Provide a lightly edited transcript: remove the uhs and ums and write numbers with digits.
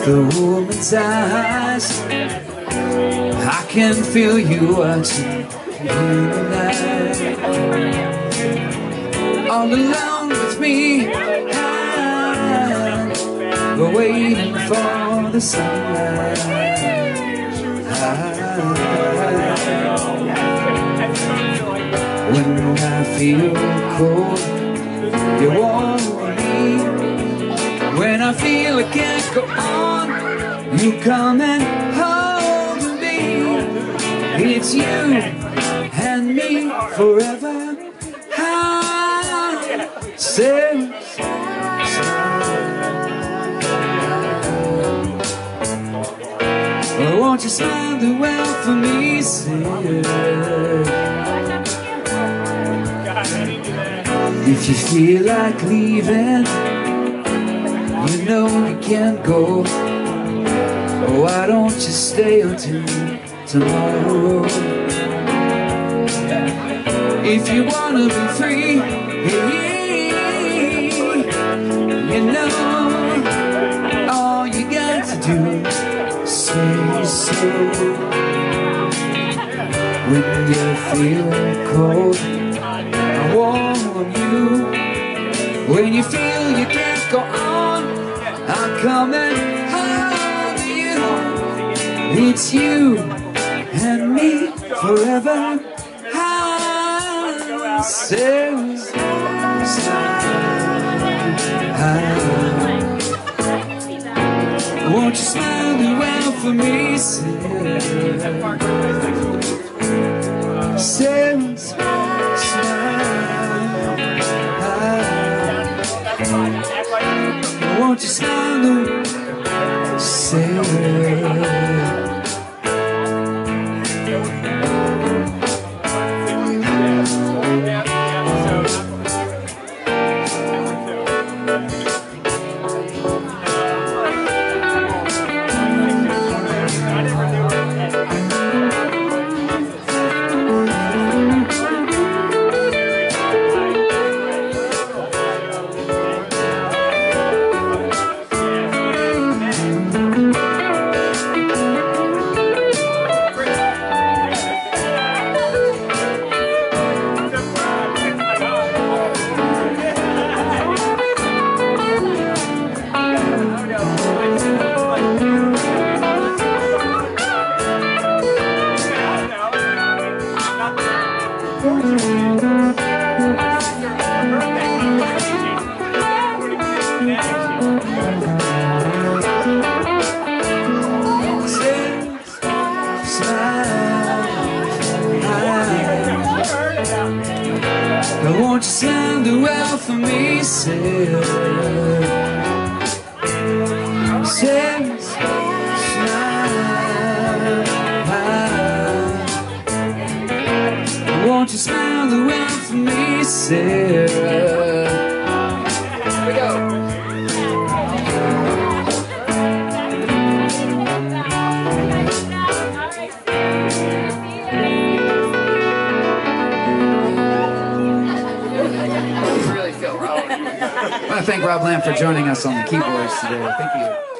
the woman's eyes. I can feel you watching tonight. All alone with me, I'm waiting for the sunrise. When I feel cold, you warm me. When I feel I can't go on, you come and hold me. It's you and me forever. Oh, won't you smile the well for me, Sara? If you feel like leaving, you know you can't go. Oh, why don't you stay until tomorrow? If you wanna be free, you know all you got to do is say so. When you feel cold, I warm you. When you feel you can't go on, I'll come and hold you. It's you and me forever. Won't you smile the well for me, Sara? Sara, smile. Won't you smile the Sara? Won't you sound the well for me, Sara? Sara, smile. Won't you smile the well for me, Sara? Here we go. I want to thank Rob Lamb for joining us on the keyboards today. Thank you.